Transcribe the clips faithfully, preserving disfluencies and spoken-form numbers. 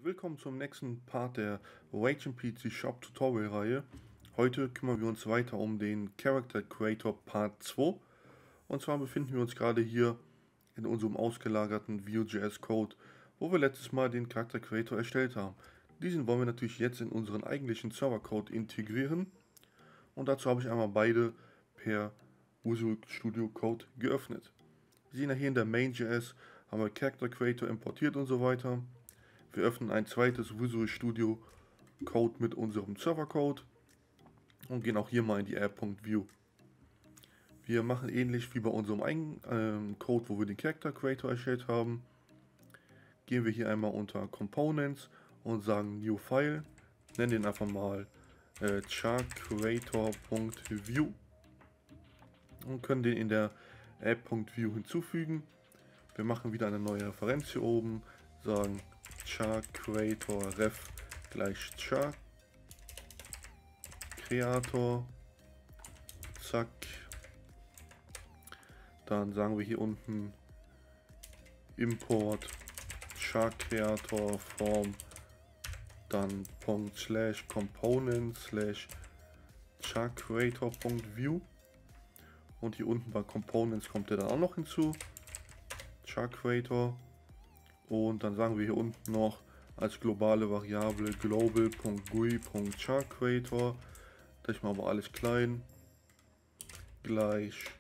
Willkommen zum nächsten Part der RageNPC Shop Tutorial Reihe. Heute kümmern wir uns weiter um den Character Creator Part zwei. Und zwar befinden wir uns gerade hier in unserem ausgelagerten Vue.js Code, wo wir letztes Mal den Character Creator erstellt haben. Diesen wollen wir natürlich jetzt in unseren eigentlichen Servercode integrieren. Und dazu habe ich einmal beide per Visual Studio Code geöffnet. Sie sehen ja hier in der Main.js haben wir Character Creator importiert und so weiter. Wir öffnen ein zweites Visual Studio Code mit unserem Servercode und gehen auch hier mal in die App.view. Wir machen ähnlich wie bei unserem eigenen ähm, Code, wo wir den Character Creator erstellt haben. Gehen wir hier einmal unter Components und sagen New File, nennen den einfach mal äh, charcreator.view und können den in der App.view hinzufügen. Wir machen wieder eine neue Referenz hier oben, sagen charcreator ref gleich char Creator, zack. Dann sagen wir hier unten Import charcreator from dann Punkt slash component slash charcreator.view und hier unten bei Components kommt der dann auch noch hinzu, charcreator. Und dann sagen wir hier unten noch als globale Variable global.gui.charcreator, das mal aber alles klein, gleich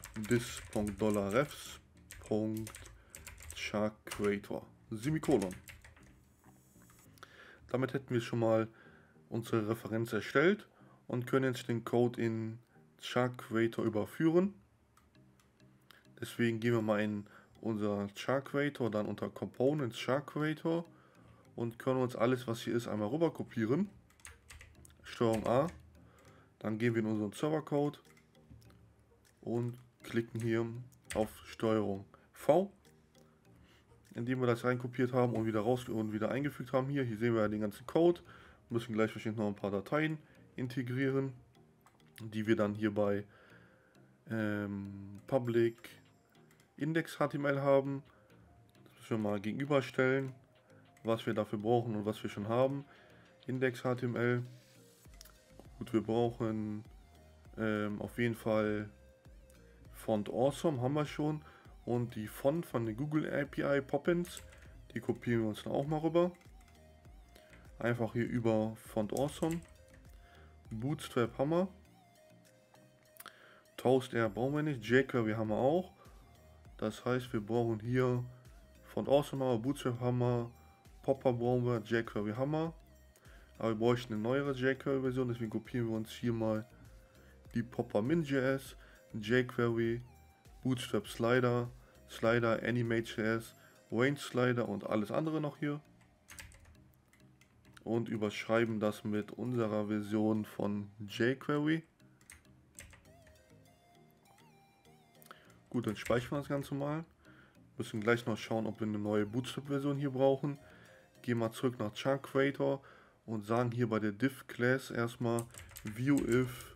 this.$refs.charcreator, Semikolon. Damit hätten wir schon mal unsere Referenz erstellt und können jetzt den Code in Charcreator überführen. Deswegen gehen wir mal in unser Charcreator, dann unter Components Charcreator und können uns alles, was hier ist, einmal rüber kopieren. Steuerung A, dann gehen wir in unseren Servercode und klicken hier auf Steuerung V, indem wir das reinkopiert haben und wieder raus und wieder eingefügt haben. Hier, hier sehen wir den ganzen Code, wir müssen gleich wahrscheinlich noch ein paar Dateien integrieren, die wir dann hier bei ähm, Public Index.html haben. Das müssen wir mal gegenüberstellen, was wir dafür brauchen und was wir schon haben. Index.html. Gut, wir brauchen ähm, auf jeden Fall Font Awesome, haben wir schon. Und die Font von der Google A P I Poppins, die kopieren wir uns dann auch mal rüber. Einfach hier über Font Awesome. Bootstrap haben wir. Toast.R brauchen wir nicht. jQuery haben wir auch. Das heißt, wir brauchen hier Font Awesome haben wir, Bootstrap haben wir, Popper brauchen wir, jQuery haben wir. Aber wir bräuchten eine neuere jQuery Version, deswegen kopieren wir uns hier mal die Popper Min.js, jQuery, Bootstrap Slider, Slider, Animate.js, Range Slider und alles andere noch hier. Und überschreiben das mit unserer Version von jQuery. Gut, dann speichern wir das Ganze mal. Müssen gleich noch schauen, ob wir eine neue Bootstrap-Version hier brauchen. Gehen mal zurück nach Charcreator und sagen hier bei der Div-Class erstmal viewIf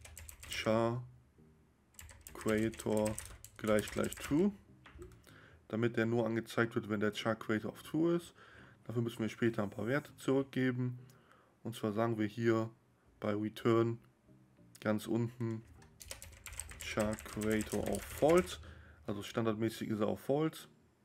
Charcreator gleich gleich True, damit der nur angezeigt wird, wenn der Charcreator auf True ist. Dafür müssen wir später ein paar Werte zurückgeben. Und zwar sagen wir hier bei Return ganz unten Charcreator auf False, also standardmäßig ist er auf False.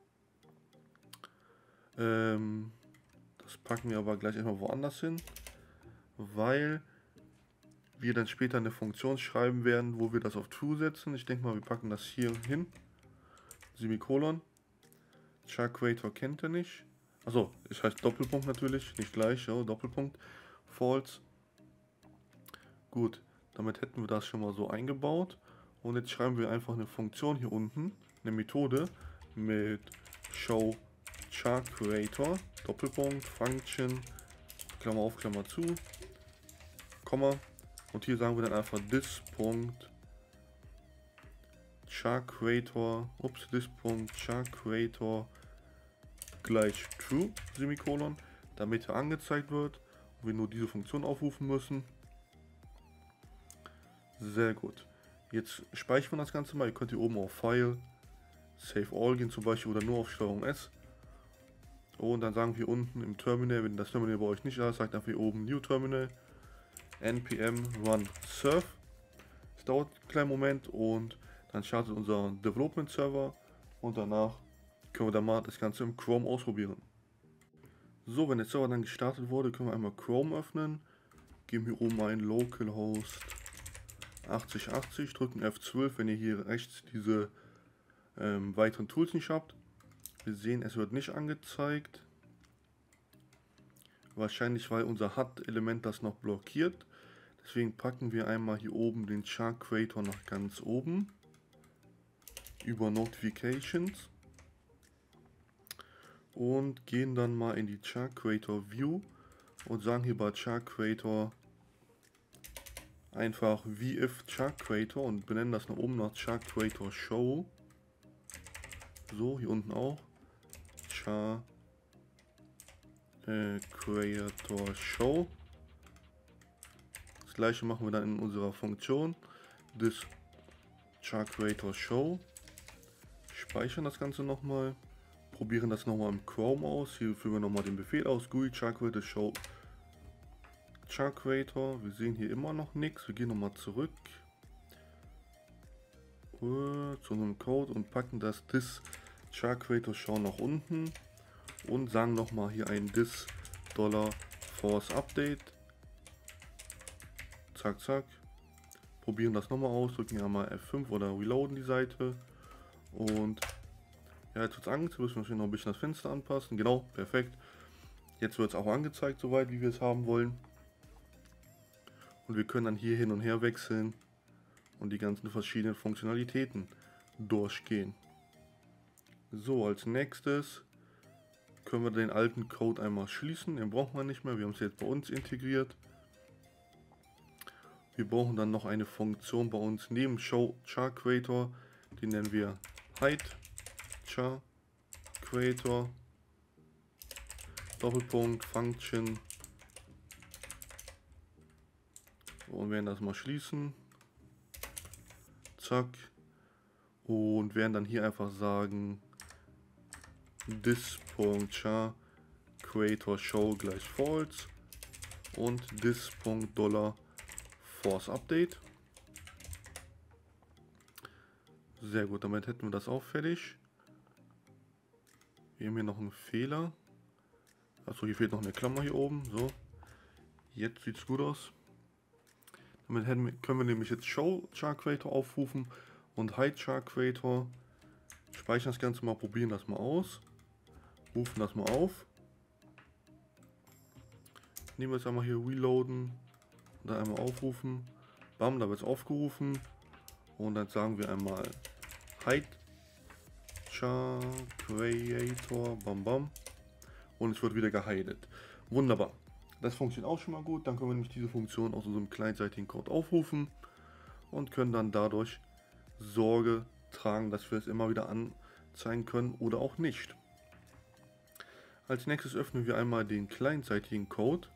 Ähm, das packen wir aber gleich immer woanders hin, weil wir dann später eine Funktion schreiben werden, wo wir das auf True setzen. Ich denke mal, wir packen das hier hin. Semikolon. Charcreator kennt er nicht. Achso, es heißt Doppelpunkt natürlich, nicht gleich, ja, Doppelpunkt. False. Gut, damit hätten wir das schon mal so eingebaut. Und jetzt schreiben wir einfach eine Funktion hier unten, eine Methode mit show charcreator, Doppelpunkt, Function, Klammer auf, Klammer zu, Komma. Und hier sagen wir dann einfach this.charcreator, ups, this.charcreator gleich true, Semikolon, damit er angezeigt wird und wir nur diese Funktion aufrufen müssen. Sehr gut. Jetzt speichern wir das Ganze mal. Ihr könnt hier oben auf File, Save All gehen zum Beispiel oder nur auf Steuerung S. Und dann sagen wir unten im Terminal, wenn das Terminal bei euch nicht da ist, sagt einfach hier oben New Terminal, npm run serve. Es dauert einen kleinen Moment und dann startet unser Development Server und danach können wir dann mal das Ganze im Chrome ausprobieren. So, wenn der Server dann gestartet wurde, können wir einmal Chrome öffnen, geben hier oben ein Localhost achtzig achtzig, drücken F zwölf, wenn ihr hier rechts diese ähm, weiteren Tools nicht habt. Wir sehen, es wird nicht angezeigt. Wahrscheinlich, weil unser H U D-Element das noch blockiert. Deswegen packen wir einmal hier oben den Char Creator nach ganz oben. Über Notifications. Und gehen dann mal in die Char Creator View. Und sagen hier bei Char Creator einfach vif Char Creator und benennen das nach oben nach Char Creator Show. So, hier unten auch. Char äh, Creator Show. Das gleiche machen wir dann in unserer Funktion. This Char Creator Show. Speichern das Ganze nochmal. Probieren das nochmal im Chrome aus. Hier führen wir nochmal den Befehl aus. G U I Char Creator Show Char Creator. Wir sehen hier immer noch nichts. Wir gehen nochmal zurück uh, zu unserem Code und packen das This Char Creator Show nach unten und sagen nochmal hier ein This Dollar Force Update. Zack, zack. Probieren das nochmal aus. Drücken hier einmal F fünf oder reloaden die Seite. Und ja, jetzt wird es angezeigt. Müssen wir noch ein bisschen das Fenster anpassen. Genau, perfekt. Jetzt wird es auch angezeigt, soweit wie wir es haben wollen. Und wir können dann hier hin und her wechseln und die ganzen verschiedenen Funktionalitäten durchgehen. So, als nächstes können wir den alten Code einmal schließen. Den brauchen wir nicht mehr. Wir haben es jetzt bei uns integriert. Wir brauchen dann noch eine Funktion bei uns neben Show Char Creator. Die nennen wir Hide Char Creator Doppelpunkt Function. Und werden das mal schließen. Zack. Und werden dann hier einfach sagen this.char Creator Show gleich false und this.dollar Force Update. Sehr gut, damit hätten wir das auch fertig. Wir haben hier noch einen Fehler. Achso, hier fehlt noch eine Klammer hier oben. So. Jetzt sieht es gut aus. Damit hätten wir, können wir nämlich jetzt Show Char Creator aufrufen und Hide Char Creator. Speichern das Ganze mal, probieren das mal aus. Rufen das mal auf. Nehmen wir jetzt einmal hier reloaden. Und dann einmal aufrufen. Bam, da wird es aufgerufen. Und dann sagen wir einmal Hide Char Creator. Bam, bam. Und es wird wieder gehidet. Wunderbar. Das funktioniert auch schon mal gut. Dann können wir nämlich diese Funktion aus unserem kleinseitigen Code aufrufen. Und können dann dadurch Sorge tragen, dass wir es immer wieder anzeigen können oder auch nicht. Als nächstes öffnen wir einmal den kleinseitigen Code.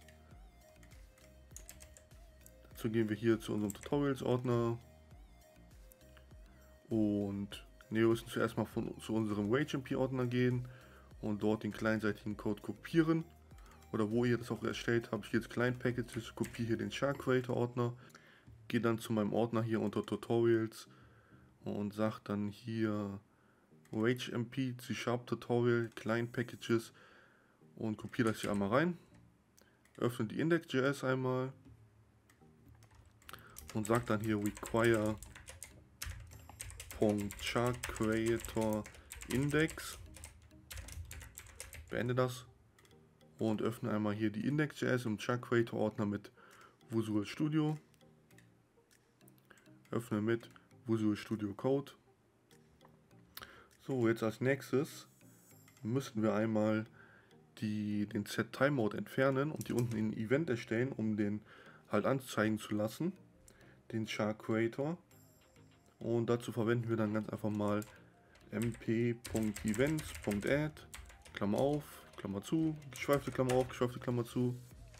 Dazu gehen wir hier zu unserem Tutorials-Ordner und ne, wir müssen zuerst mal von, zu unserem RageMP-Ordner gehen und dort den kleinseitigen Code kopieren. Oder wo ihr das auch erstellt habt. Ich gehe jetzt Client Packages, kopiere hier den Char Creator Ordner, gehe dann zu meinem Ordner hier unter Tutorials und sage dann hier RageMP C Sharp Tutorial Client Packages und kopiere das hier einmal rein. Öffne die Index.js einmal und sage dann hier require Char Creator Index. Beende das. Und öffne einmal hier die Index.js im Char Creator Ordner mit Visual Studio. Öffne mit Visual Studio Code. So, jetzt als nächstes müssten wir einmal die, den Set Timeout entfernen und die unten in Event erstellen, um den halt anzeigen zu lassen, den Char Creator. Und dazu verwenden wir dann ganz einfach mal mp.events.add, Klammer auf, Klammer zu, geschweifte Klammer auf, geschweifte Klammer zu.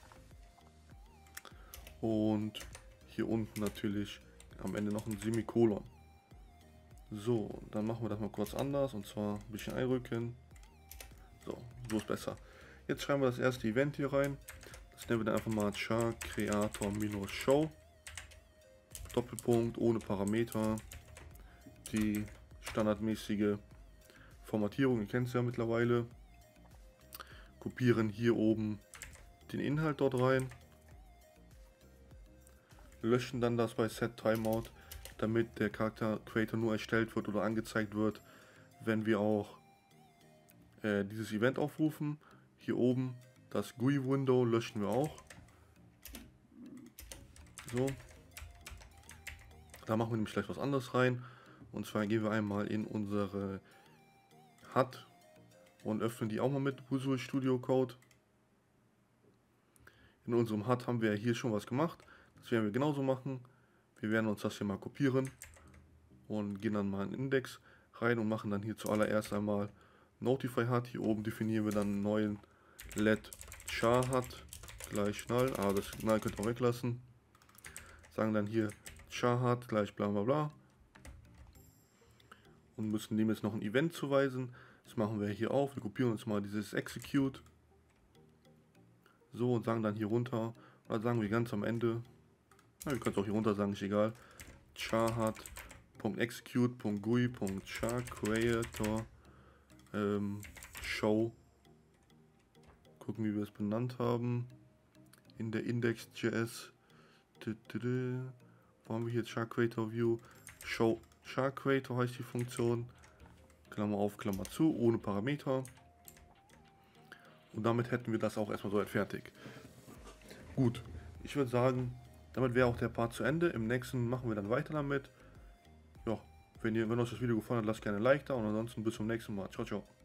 Und hier unten natürlich am Ende noch ein Semikolon. So, dann machen wir das mal kurz anders und zwar ein bisschen einrücken. So, So ist besser. Jetzt schreiben wir das erste Event hier rein. Das nennen wir dann einfach mal Char Creator Show. Doppelpunkt, ohne Parameter. Die standardmäßige Formatierung, ihr kennt es ja mittlerweile. Kopieren hier oben den Inhalt dort rein. Löschen dann das bei Set Timeout, damit der Charakter Creator nur erstellt wird oder angezeigt wird, wenn wir auch äh, dieses Event aufrufen. Hier oben das G U I-Window löschen wir auch. So. Da machen wir nämlich gleich was anderes rein. Und zwar gehen wir einmal in unsere H U D und öffnen die auch mal mit Visual Studio Code. In unserem H U D haben wir hier schon was gemacht. Das werden wir genauso machen. Wir werden uns das hier mal kopieren und gehen dann mal in Index rein und machen dann hier zuallererst einmal Notify H U D. Hier oben definieren wir dann einen neuen Let Char H U D gleich null. Ah, das Signal könnt ihr auch weglassen. Sagen dann hier Char H U D gleich bla bla bla. Und müssen dem jetzt noch ein Event zuweisen. Das machen wir hier auf. Wir kopieren uns mal dieses Execute. So, und sagen dann hier runter. Oder sagen wir ganz am Ende. Na, wir können es auch hier runter sagen, ist egal. charhut.execute.gui.charCreator ähm, Show. Gucken, wie wir es benannt haben. In der Index.js. Wo haben wir hier charCreator View? Show charCreator heißt die Funktion. Klammer auf, Klammer zu, ohne Parameter. Und damit hätten wir das auch erstmal so fertig. Gut, ich würde sagen, damit wäre auch der Part zu Ende. Im nächsten machen wir dann weiter damit. Ja, wenn, ihr, wenn euch das Video gefallen hat, lasst gerne ein Like da und ansonsten bis zum nächsten Mal. Ciao, ciao.